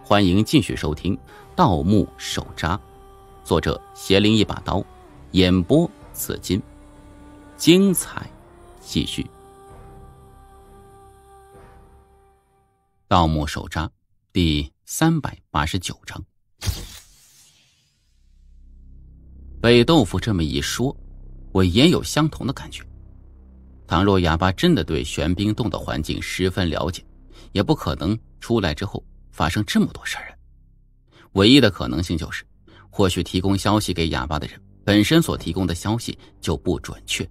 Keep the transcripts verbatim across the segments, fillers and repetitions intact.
欢迎继续收听《盗墓手札》，作者邪灵一把刀，演播紫金，精彩继续。《盗墓手札》第三百八十九章。被豆腐这么一说，我也有相同的感觉。倘若哑巴真的对玄冰洞的环境十分了解，也不可能出来之后发生这么多事儿。唯一的可能性就是，或许提供消息给哑巴的人本身所提供的消息就不准确。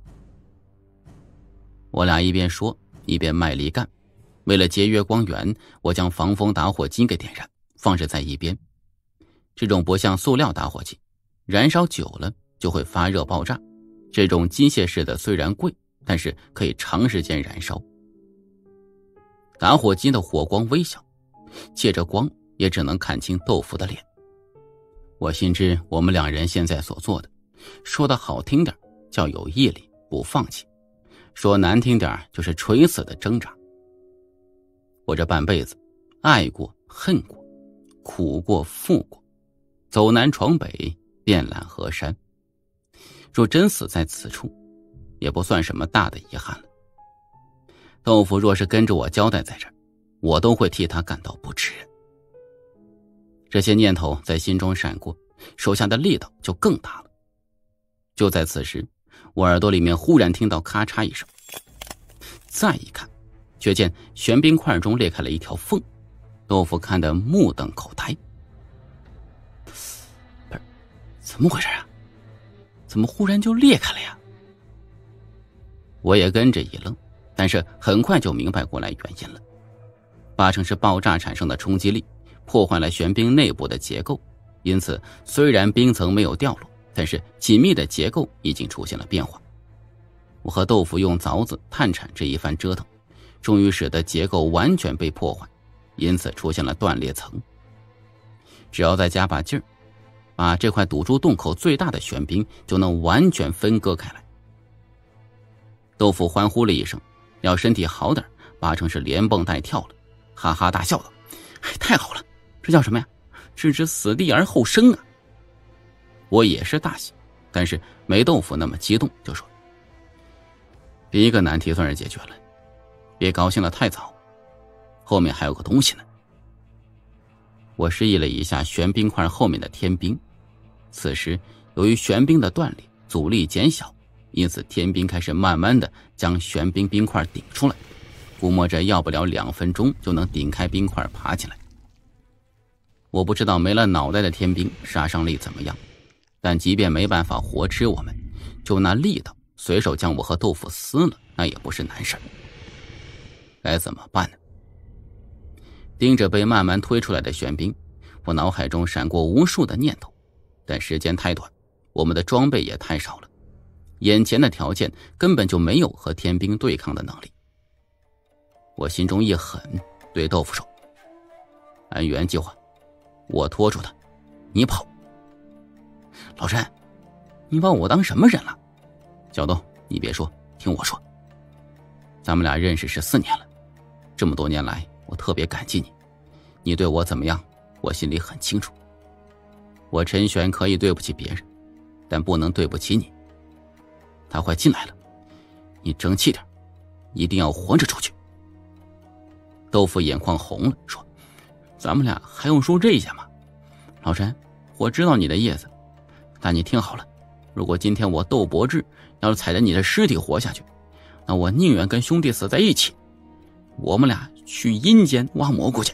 我俩一边说一边卖力干，为了节约光源，我将防风打火机给点燃，放置在一边。这种不像塑料打火机，燃烧久了就会发热爆炸。这种机械式的虽然贵，但是可以长时间燃烧。打火机的火光微小，借着光也只能看清豆腐的脸。我心知我们两人现在所做的，说的好听点叫有毅力不放弃，说难听点就是垂死的挣扎。我这半辈子爱过恨过，苦过富过，走南闯北，遍览河山。若真死在此处，也不算什么大的遗憾了。豆腐若是跟着我交代在这儿，我都会替他感到不值。这些念头在心中闪过，手下的力道就更大了。就在此时，我耳朵里面忽然听到咔嚓一声，再一看，却见玄冰块中裂开了一条缝。豆腐看得目瞪口呆。不是，怎么回事啊？怎么忽然就裂开了呀？我也跟着一愣，但是很快就明白过来原因了。八成是爆炸产生的冲击力破坏了玄冰内部的结构，因此虽然冰层没有掉落，但是紧密的结构已经出现了变化。我和豆腐用凿子探铲这一番折腾，终于使得结构完全被破坏，因此出现了断裂层。只要再加把劲儿，把这块堵住洞口最大的玄冰就能完全分割开来。豆腐欢呼了一声，要身体好点，八成是连蹦带跳了，哈哈大笑道：“哎，太好了，这叫什么呀？置之死地而后生啊！”我也是大喜，但是没豆腐那么激动，就说：“第一个难题算是解决了，别高兴得太早，后面还有个东西呢。”我示意了一下玄冰块后面的天冰，此时由于玄冰的断裂，阻力减小，因此天冰开始慢慢的将玄冰冰块顶出来，估摸着要不了两分钟就能顶开冰块爬起来。我不知道没了脑袋的天冰杀伤力怎么样，但即便没办法活吃我们，就那力道随手将我和豆腐撕了，那也不是难事。该怎么办呢？盯着被慢慢推出来的玄冰，我脑海中闪过无数的念头，但时间太短，我们的装备也太少了，眼前的条件根本就没有和天兵对抗的能力。我心中一狠，对豆腐说：“按原计划，我拖住他，你跑。”老陈，你把我当什么人了？小豆，你别说，听我说。咱们俩认识十四年了，这么多年来，我特别感激你，你对我怎么样，我心里很清楚。我陈玄可以对不起别人，但不能对不起你。他快进来了，你争气点，一定要活着出去。豆腐眼眶红了，说：“咱们俩还用说这些吗？老陈，我知道你的意思，但你听好了，如果今天我窦伯志要是踩着你的尸体活下去，那我宁愿跟兄弟死在一起，我们俩去阴间挖蘑菇去。”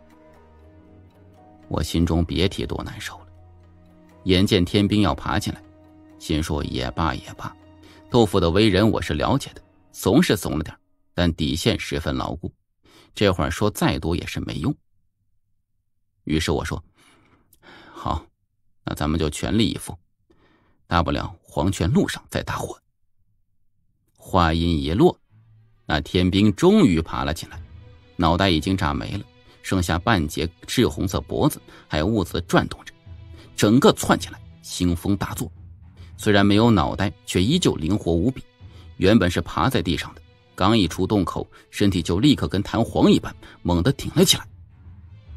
我心中别提多难受了，眼见天兵要爬进来，心说也罢也罢，豆腐的为人我是了解的，怂是怂了点，但底线十分牢固，这会儿说再多也是没用。于是我说：“好，那咱们就全力以赴，大不了黄泉路上再打火。”话音一落，那天兵终于爬了起来，脑袋已经炸没了，剩下半截赤红色脖子还兀自转动着，整个窜起来，兴风大作。虽然没有脑袋，却依旧灵活无比。原本是爬在地上的，刚一出洞口，身体就立刻跟弹簧一般猛地挺了起来。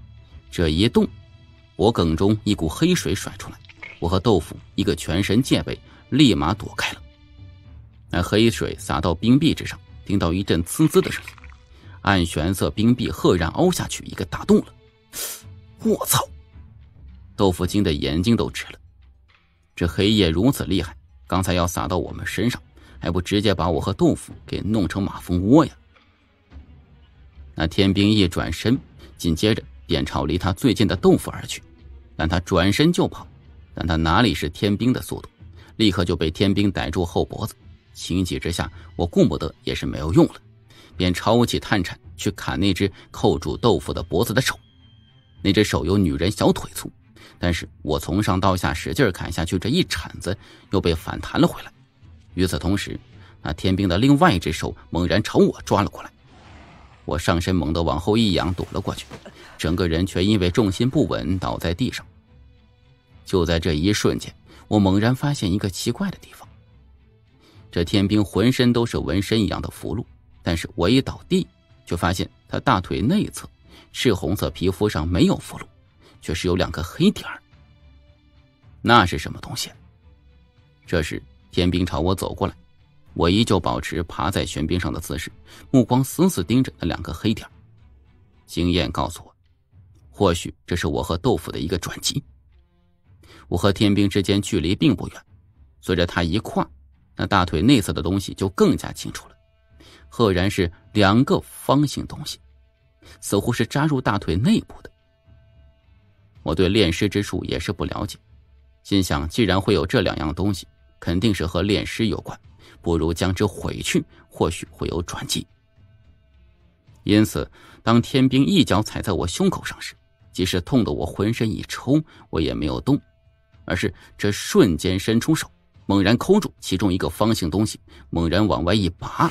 这一动，脖梗中一股黑水甩出来，我和豆腐一个全身戒备，立马躲开了。那黑水洒到冰壁之上，听到一阵呲呲的声音，暗玄色冰壁赫然凹下去一个大洞了。我操！豆腐惊得眼睛都直了。这黑夜如此厉害，刚才要洒到我们身上，还不直接把我和豆腐给弄成马蜂窝呀。那天兵一转身，紧接着便朝离他最近的豆腐而去，但他转身就跑，但他哪里是天兵的速度，立刻就被天兵逮住后脖子。情急之下，我顾不得也是没有用了，便抄起探铲去砍那只扣住豆腐的脖子的手。那只手有女人小腿粗，但是我从上到下使劲砍下去，这一铲子又被反弹了回来。与此同时，那天兵的另外一只手猛然朝我抓了过来，我上身猛地往后一仰，躲了过去，整个人却因为重心不稳倒在地上。就在这一瞬间，我猛然发现一个奇怪的地方，这天兵浑身都是纹身一样的符箓，但是我一倒地，却发现他大腿内侧赤红色皮肤上没有符箓，却是有两个黑点儿。那是什么东西？这时天兵朝我走过来，我依旧保持爬在悬冰上的姿势，目光死死盯着那两个黑点。经验告诉我，或许这是我和豆腐的一个转机。我和天兵之间距离并不远，随着他一跨，那大腿内侧的东西就更加清楚了，赫然是两个方形东西，似乎是扎入大腿内部的。我对炼尸之术也是不了解，心想既然会有这两样东西，肯定是和炼尸有关，不如将之毁去，或许会有转机。因此当天兵一脚踩在我胸口上时，即使痛得我浑身一抽，我也没有动，而是这瞬间伸出手，猛然抠住其中一个方形东西，猛然往外一拔。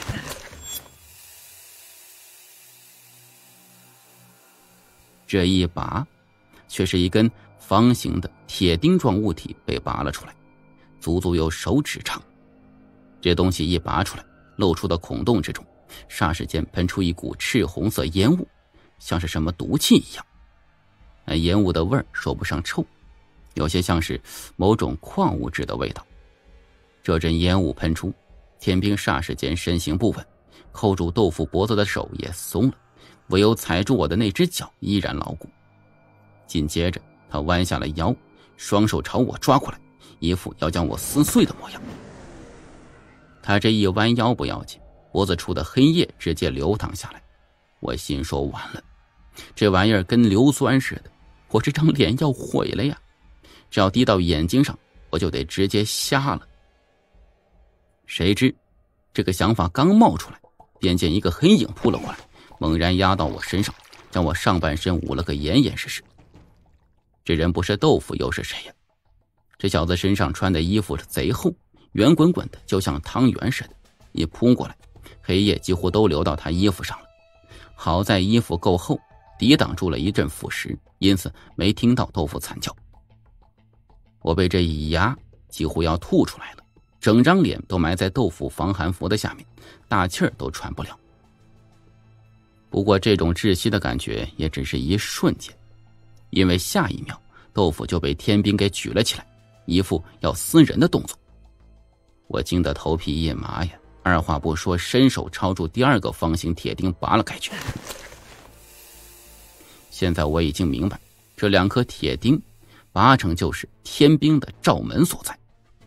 这一拔，却是一根方形的铁钉状物体被拔了出来，足足有手指长。这东西一拔出来，露出的孔洞之中，霎时间喷出一股赤红色烟雾，像是什么毒气一样。那烟雾的味儿说不上臭，有些像是某种矿物质的味道。这阵烟雾喷出，天兵霎时间身形不稳，扣住豆腐脖子的手也松了，唯有踩住我的那只脚依然牢固。紧接着他弯下了腰，双手朝我抓过来，一副要将我撕碎的模样。他这一弯腰不要紧，脖子处的黑液直接流淌下来。我心说完了，这玩意儿跟硫酸似的，我这张脸要毁了呀，只要滴到眼睛上，我就得直接瞎了。谁知这个想法刚冒出来，便见一个黑影扑了过来，猛然压到我身上，将我上半身捂了个严严实实。这人不是豆腐又是谁呀？这小子身上穿的衣服是贼厚，圆滚滚的，就像汤圆似的，一扑过来，黑液几乎都流到他衣服上了。好在衣服够厚，抵挡住了一阵腐蚀，因此没听到豆腐惨叫。我被这一压，几乎要吐出来了，整张脸都埋在豆腐防寒服的下面，大气儿都喘不了。不过这种窒息的感觉也只是一瞬间，因为下一秒豆腐就被天兵给举了起来，一副要撕人的动作。我惊得头皮一麻呀，二话不说，伸手抄住第二个方形铁钉拔了开去。现在我已经明白，这两颗铁钉八成就是天兵的罩门所在。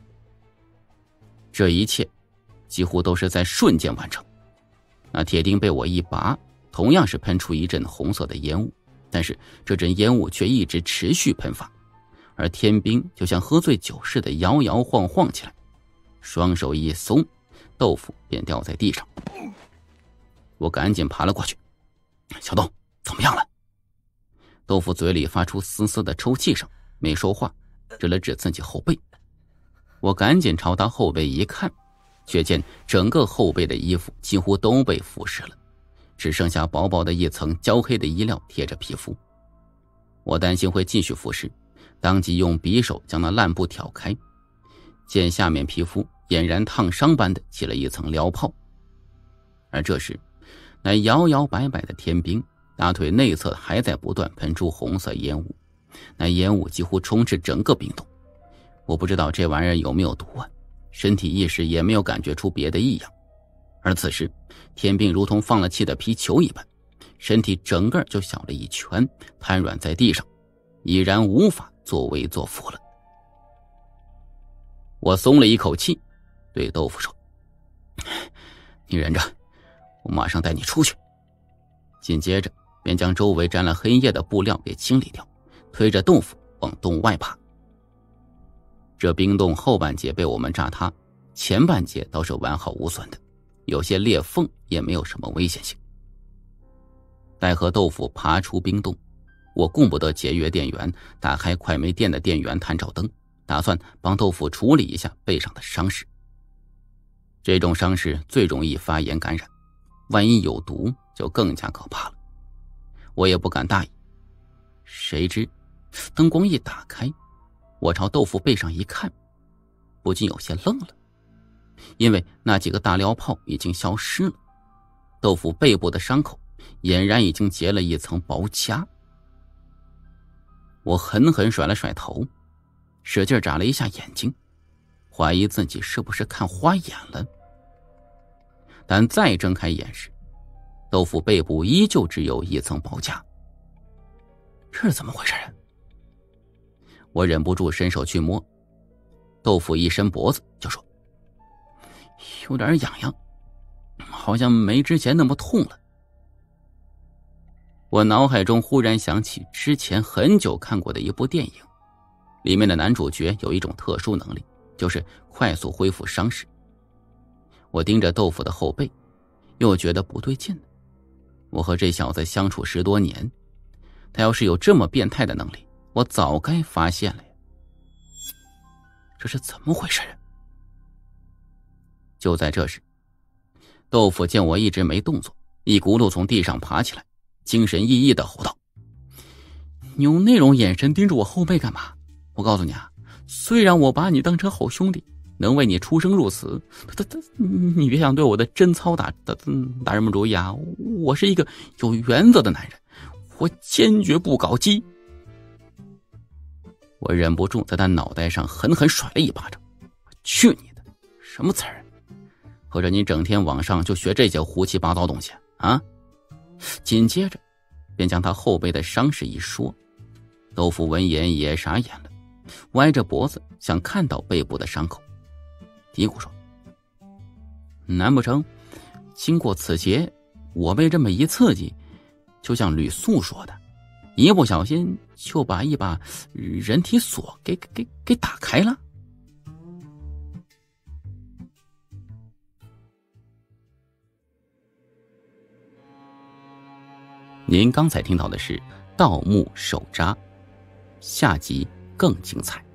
这一切几乎都是在瞬间完成。那铁钉被我一拔，同样是喷出一阵红色的烟雾，但是这阵烟雾却一直持续喷发，而天兵就像喝醉酒似的摇摇晃晃起来，双手一松，豆腐便掉在地上。我赶紧爬了过去，小豆怎么样了？豆腐嘴里发出丝丝的抽泣声，没说话，指了指自己后背。我赶紧朝他后背一看，却见整个后背的衣服几乎都被腐蚀了，只剩下薄薄的一层焦黑的衣料贴着皮肤。我担心会继续腐蚀，当即用匕首将那烂布挑开，见下面皮肤俨然烫伤般的起了一层燎泡。而这时那摇摇摆摆的天兵大腿内侧还在不断喷出红色烟雾，那烟雾几乎充斥整个冰洞。我不知道这玩意儿有没有毒啊，身体一时也没有感觉出别的异样。而此时天兵如同放了气的皮球一般，身体整个就小了一圈，瘫软在地上，已然无法作威作福了。我松了一口气，对豆腐说：你忍着，我马上带你出去。紧接着便将周围沾了黑液的布料给清理掉，推着豆腐往洞外爬。这冰洞后半截被我们炸塌，前半截倒是完好无损的，有些裂缝也没有什么危险性。待和豆腐爬出冰洞，我顾不得节约电源，打开快没电的电源探照灯，打算帮豆腐处理一下背上的伤势。这种伤势最容易发炎感染，万一有毒就更加可怕了。我也不敢大意，谁知灯光一打开，我朝豆腐背上一看，不禁有些愣了，因为那几个大燎泡已经消失了，豆腐背部的伤口俨然已经结了一层薄痂。我狠狠甩了甩头，使劲眨了一下眼睛，怀疑自己是不是看花眼了。但再睁开眼时，豆腐背部依旧只有一层薄痂。这是怎么回事啊？我忍不住伸手去摸，豆腐一伸脖子就说：有点痒痒，好像没之前那么痛了。我脑海中忽然想起之前很久看过的一部电影，里面的男主角有一种特殊能力，就是快速恢复伤势。我盯着豆腐的后背，又觉得不对劲。我和这小子相处十多年，他要是有这么变态的能力，我早该发现了呀。这是怎么回事啊？就在这时，豆腐见我一直没动作，一骨碌从地上爬起来，精神奕奕地吼道：你用那种眼神盯着我后背干嘛？我告诉你啊，虽然我把你当成好兄弟，能为你出生入死，他他你别想对我的贞操打打打什么主意啊！我是一个有原则的男人，我坚决不搞基。我忍不住在他脑袋上狠狠甩了一巴掌。去你的，什么词儿？或者你整天网上就学这些胡七八糟东西啊？紧接着便将他后背的伤势一说。豆腐闻言也傻眼了，歪着脖子想看到背部的伤口，嘀咕说：难不成经过此劫，我被这么一刺激，就像吕素说的，一不小心就把一把人体锁给给给打开了？您刚才听到的是《盗墓手札》，下集更精彩。